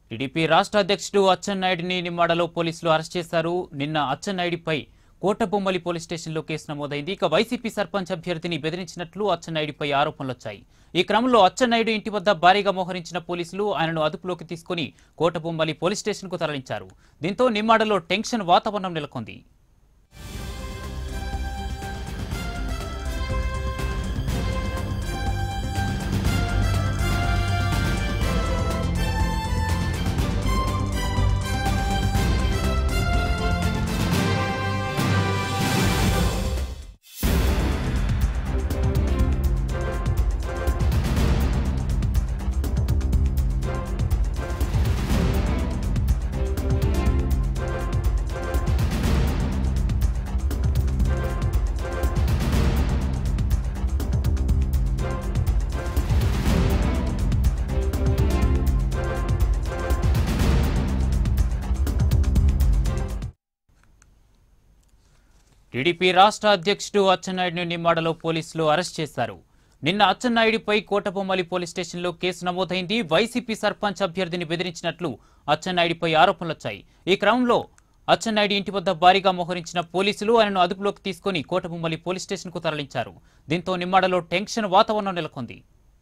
TDP రాష్ట్ర అధ్యక్షుడు అచ్చెన్నాయుడిని నిమ్మాడలో పోలీసులు అరెస్ట్ చేశారు. నిన్న అచ్చెన్నాయుడిపై కోటబొమ్మలి పోలీస్ స్టేషన్లో కేసు నమోదైంది. ఇక వైసీపీ సర్పంచ్ అభ్యర్థిని బెదిరించినట్లు అచ్చెన్నాయుడిపై ఆరోపణలొచ్చాయి. ఈ క్రమంలో అచ్చెన్నాయుడు ఇంటి వద్ద భారీగా మోహరించిన పోలీసులు ఆయనను అదుపులోకి తీసుకుని కోటబొమ్మలి పోలీస్ స్టేషన్కు తరలించారు. దీంతో నిమ్మాడలో టెన్షన్ వాతావరణం నెలకొంది. టీడీపీ రాష్ట్ర అధ్యక్షుడు అచ్చెన్నాయుడిని నిమ్మాడలో పోలీసులు అరెస్ట్ చేశారు. నిన్న అచ్చెన్నాయుడిపై కోటబొమ్మలి పోలీస్ స్టేషన్లో కేసు నమోదైంది. వైసీపీ సర్పంచ్ అభ్యర్థిని బెదిరించినట్లు అచ్చెన్నాయుడిపై ఆరోపణలొచ్చాయి. ఈ క్రమంలో అచ్చెన్నాయుడి ఇంటి వద్ద భారీగా మోహరించిన పోలీసులు ఆయనను అదుపులోకి తీసుకుని కోటబొమ్మలి పోలీస్ స్టేషన్కు తరలించారు. దీంతో నిమ్మాడలో టెన్షన్ వాతావరణం నెలకొంది.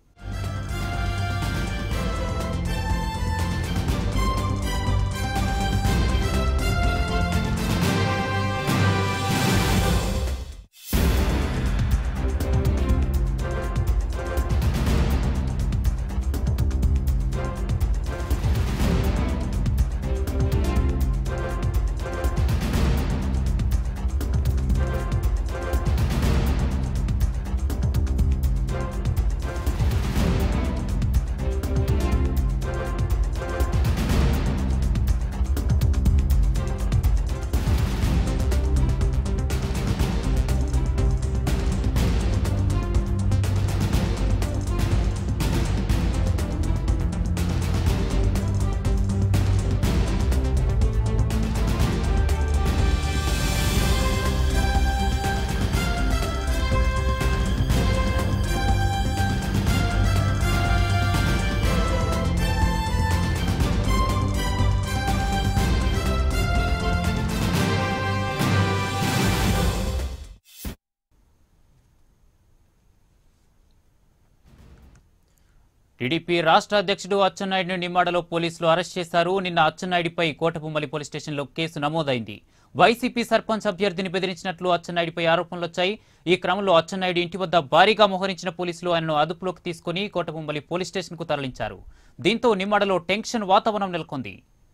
టీడీపీ రాష్ట్ర అధ్యక్షుడు అచ్చెన్నాయుడిని నిమ్మాడలో పోలీసులు అరెస్ట్ చేశారు. నిన్న అచ్చెన్నాయుడిపై కోటబొమ్మలి పోలీస్ స్టేషన్లో కేసు నమోదైంది. వైసీపీ సర్పంచ్ అభ్యర్థిని బెదిరించినట్లు అచ్చెన్నాయుడిపై ఆరోపణలొచ్చాయి. ఈ క్రమంలో అచ్చెన్నాయుడు ఇంటి వద్ద భారీగా మోహరించిన పోలీసులు ఆయనను అదుపులోకి తీసుకుని కోటబొమ్మలి పోలీస్ స్టేషన్కు తరలించారు. దీంతో నిమ్మాడలో టెన్షన్ వాతావరణం నెలకొంది.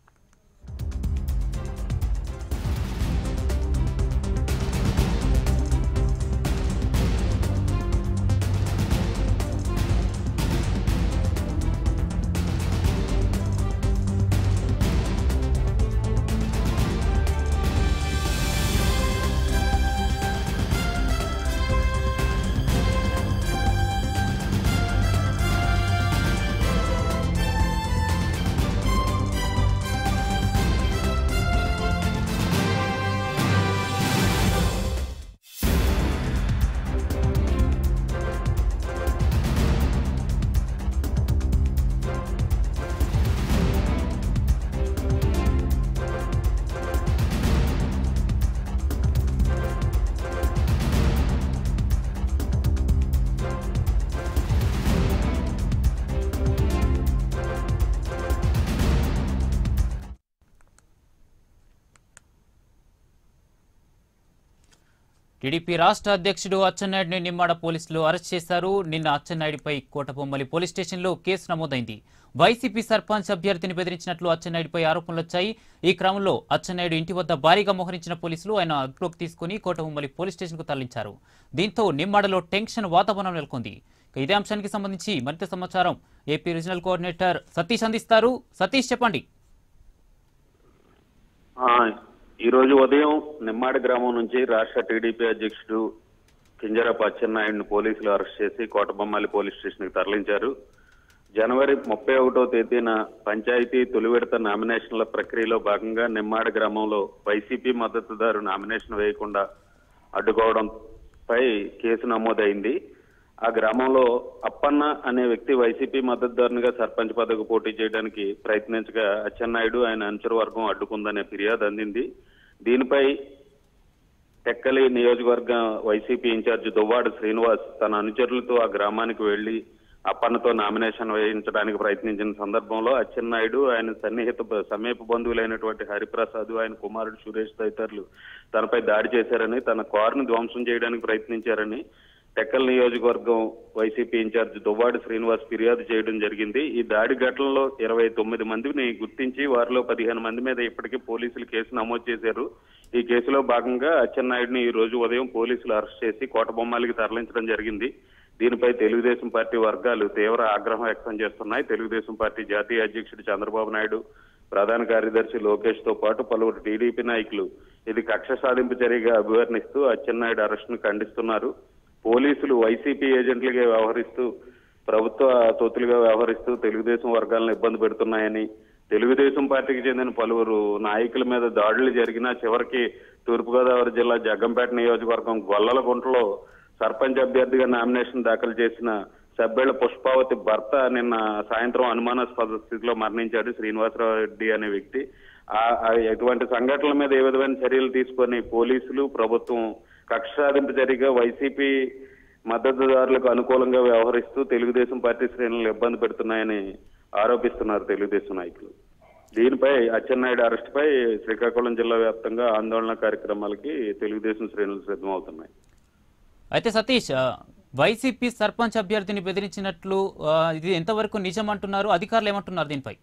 టీడీపీ రాష్ట్ర అధ్యక్షుడు అచ్చెన్నాయుడిని నిమ్మాడ పోలీసులు అరెస్ట్ చేశారు. నిన్న అచ్చెన్నాయుడిపై కోటబొమ్మలి పోలీస్ స్టేషన్లో కేసు నమోదైంది. వైసీపీ సర్పంచ్ అభ్యర్థిని బెదిరించినట్లు అచ్చెన్నాయుడిపై ఆరోపణలొచ్చాయి. ఈ క్రమంలో అచ్చెన్నాయుడు ఇంటి వద్ద భారీగా మోహరించిన పోలీసులు ఆయన అదుపులోకి తీసుకుని కోటబొమ్మలి పోలీస్ స్టేషన్కు తరలించారు. దీంతో నిమ్మాడలో టెన్షన్ వాతావరణం నెలకొంది. ఇదే అంశానికి సంబంధించి మరింత సమాచారం ఏపీ రీజనల్ కోఆర్డినేటర్ సతీష్ అందిస్తారు. సతీష్, చెప్పండి. ఈ రోజు ఉదయం నిమ్మాడి గ్రామం నుంచి రాష్ట్ర టీడీపీ అధ్యక్షుడు కింజరాపు అచ్చెన్నాయుడిని పోలీసులు అరెస్ట్ చేసి కోటబొమ్మలి పోలీస్ స్టేషన్ కి తరలించారు. జనవరి 31వ తేదీన పంచాయతీ తొలి విడత నామినేషన్ల ప్రక్రియలో భాగంగా నిమ్మాడి గ్రామంలో వైసీపీ మద్దతుదారు నామినేషన్ వేయకుండా అడ్డుకోవడంపై కేసు నమోదైంది. ఆ గ్రామంలో అప్పన్న అనే వ్యక్తి వైసీపీ మద్దతుదారునిగా సర్పంచ్ పదవికి పోటీ చేయడానికి ప్రయత్నించగా అచ్చెన్నాయుడు ఆయన అనుచర వర్గం అడ్డుకుందనే ఫిర్యాదు అందింది. దీనిపై టెక్కలి నియోజకవర్గ వైసీపీ ఇన్ఛార్జి దువ్వాడ శ్రీనివాస్ తన అనుచరులతో ఆ గ్రామానికి వెళ్లి అప్పన్నతో నామినేషన్ వేయించడానికి ప్రయత్నించిన సందర్భంలో అచ్చెన్నాయుడు ఆయన సమీప బంధువులైనటువంటి హరిప్రసాద్, ఆయన కుమారుడు సురేష్ తదితరులు తనపై దాడి చేశారని, తన కారును ధ్వంసం చేయడానికి ప్రయత్నించారని టెక్కల్ నియోజకవర్గం వైసీపీ ఇన్ఛార్జి దువ్వాడ శ్రీనివాస్ ఫిర్యాదు చేయడం జరిగింది. ఈ దాడి ఘటనలో 29 మందిని గుర్తించి వారిలో 15 మంది మీద ఇప్పటికే పోలీసులు కేసు నమోదు చేశారు. ఈ కేసులో భాగంగా అచ్చెన్నాయుడిని ఈ రోజు ఉదయం పోలీసులు అరెస్ట్ చేసి కోటబొమ్మాలికి తరలించడం జరిగింది. దీనిపై తెలుగుదేశం పార్టీ వర్గాలు తీవ్ర ఆగ్రహం వ్యక్తం చేస్తున్నాయి. తెలుగుదేశం పార్టీ జాతీయ అధ్యక్షుడు చంద్రబాబు నాయుడు, ప్రధాన కార్యదర్శి లోకేష్ తో పాటు పలువురు టీడీపీ నాయకులు ఇది కక్ష సాధింపు చర్యగా అభివర్ణిస్తూ అచ్చెన్నాయుడు అరెస్టును ఖండిస్తున్నారు. పోలీసులు వైసీపీ ఏజెంట్లుగా వ్యవహరిస్తూ, ప్రభుత్వ తొత్తులుగా వ్యవహరిస్తూ తెలుగుదేశం వర్గాలను ఇబ్బంది పెడుతున్నాయని, తెలుగుదేశం పార్టీకి చెందిన పలువురు నాయకుల మీద దాడులు జరిగినా చివరికి తూర్పుగోదావరి జిల్లా జగ్గంపేట నియోజకవర్గం గొల్లలగుంటలో సర్పంచ్ అభ్యర్థిగా నామినేషన్ దాఖలు చేసిన సబ్బేళ్ల పుష్పావతి భర్త నిన్న సాయంత్రం అనుమానాస్పద స్థితిలో మరణించాడు. శ్రీనివాసరావు రెడ్డి అనే వ్యక్తి. ఇటువంటి సంఘటనల మీద ఏ విధమైన చర్యలు తీసుకొని పోలీసులు, ప్రభుత్వం కక్ష సాధింపు చర్యగా వైసీపీ మద్దతుదారులకు అనుకూలంగా వ్యవహరిస్తూ తెలుగుదేశం పార్టీ శ్రేణులను ఇబ్బంది పెడుతున్నాయని ఆరోపిస్తున్నారు తెలుగుదేశం నాయకులు. దీనిపై అచ్చెన్నాయుడు అరెస్టుపై శ్రీకాకుళం జిల్లా వ్యాప్తంగా ఆందోళన కార్యక్రమాలకి తెలుగుదేశం శ్రేణులు సిద్ధమవుతున్నాయి. అయితే సతీష్, వైసీపీ సర్పంచ్ అభ్యర్థిని బెదిరించినట్లు ఇది ఎంతవరకు నిజం అంటున్నారు? అధికారులు ఏమంటున్నారు దీనిపై?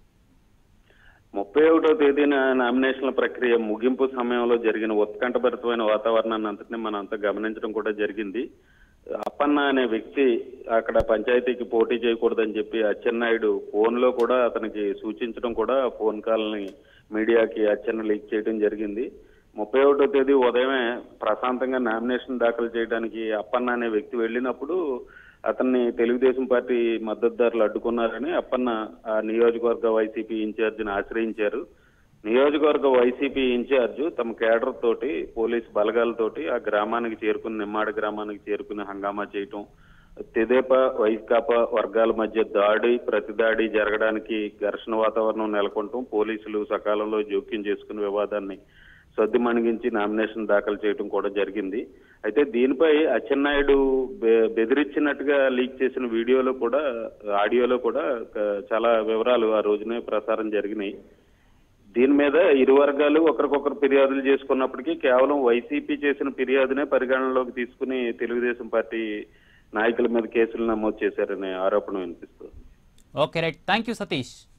31వ తేదీన నామినేషన్ల ప్రక్రియ ముగింపు సమయంలో జరిగిన ఉత్కంఠభరితమైన వాతావరణాన్ని అంతటినీ మనం అంతా గమనించడం కూడా జరిగింది. అప్పన్న అనే వ్యక్తి అక్కడ పంచాయతీకి పోటీ చేయకూడదని చెప్పి అచ్చెన్నాయుడు ఫోన్ లో కూడా అతనికి సూచించడం కూడా ఫోన్ కాల్ని మీడియాకి అచ్చెన్న లీక్ చేయడం జరిగింది. 31వ తేదీ ఉదయమే ప్రశాంతంగా నామినేషన్ దాఖలు చేయడానికి అప్పన్న అనే వ్యక్తి వెళ్ళినప్పుడు అతన్ని తెలుగుదేశం పార్టీ మద్దతుదారులు అడ్డుకున్నారని అప్పన్న ఆ నియోజకవర్గ వైసీపీ ఇన్ఛార్జిని ఆశ్రయించారు. నియోజకవర్గ వైసీపీ ఇన్ఛార్జు తమ కేడర్ తోటి, పోలీస్ బలగాలతోటి ఆ గ్రామానికి చేరుకుని, నిమ్మాడ గ్రామానికి చేరుకుని హంగామా చేయటం, తెదేపా వైకాపా వర్గాల మధ్య ప్రతిదాడి జరగడానికి ఘర్షణ వాతావరణం నెలకొనటం, పోలీసులు సకాలంలో జోక్యం చేసుకుని వివాదాన్ని సద్దు మణిగించి నామినేషన్ దాఖలు చేయడం కూడా జరిగింది. అయితే దీనిపై అచ్చెన్నాయుడు బెదిరించినట్టుగా లీక్ చేసిన వీడియోలో కూడా, ఆడియోలో కూడా చాలా వివరాలు ఆ రోజునే ప్రసారం జరిగినాయి. దీని మీద ఇరు వర్గాలు ఒకరికొకరు ఫిర్యాదులు చేసుకున్నప్పటికీ కేవలం వైసీపీ చేసిన ఫిర్యాదునే పరిగణనలోకి తీసుకుని తెలుగుదేశం పార్టీ నాయకుల మీద కేసులు నమోదు చేశారనే ఆరోపణ వినిపిస్తుంది. Okay right, thank you Satish.